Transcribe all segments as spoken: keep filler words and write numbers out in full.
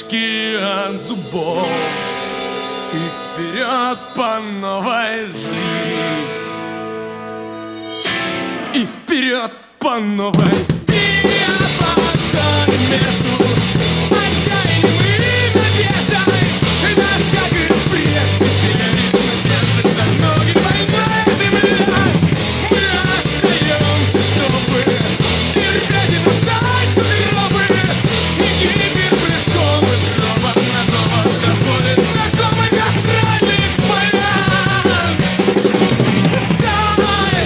крошки от зубов и вперед по новой жить. И вперед по новой. Диапазон между отчаянием и надеждой. Нас как и прежде держит за ноги больная земля. Мы остаемся, чтобы терпеть и наблюдать сугробы. И кипит прыжком из гроба на ново заходит знакомый гастрольный полян. Давай!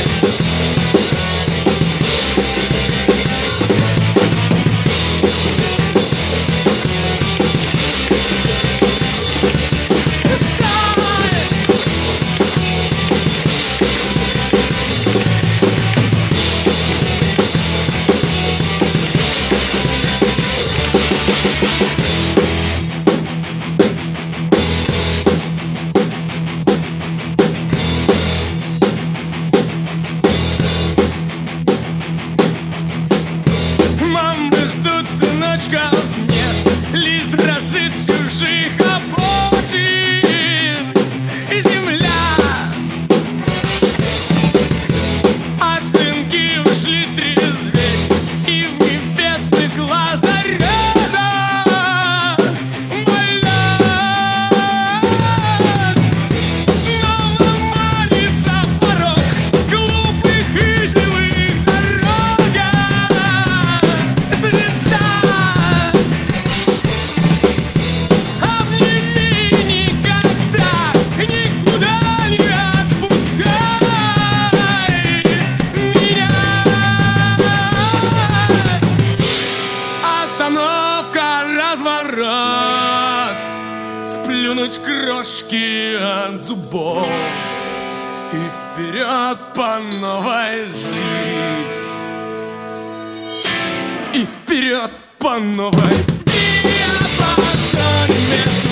Мамы ждут сыночков, нет, лишь дрожит чужих обочин и земля. А сынки ушли трезветь и в небесных лазаретах больных. Снова молится порог глупых и живых дорогах. Звезда, обними никогда, никуда не отпускай меня. Остановка, разворот, сплюнуть крошки от зубов и вперед по новой жить. И вперед по новой. В диапазоне между